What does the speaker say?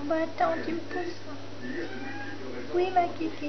Bah attends, tu me pousses. Oui, ma kiki.